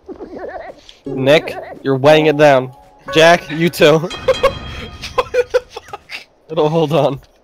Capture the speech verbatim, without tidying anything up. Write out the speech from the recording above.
Nick, you're weighing it down. Jack, you too. What the fuck? It'll hold on.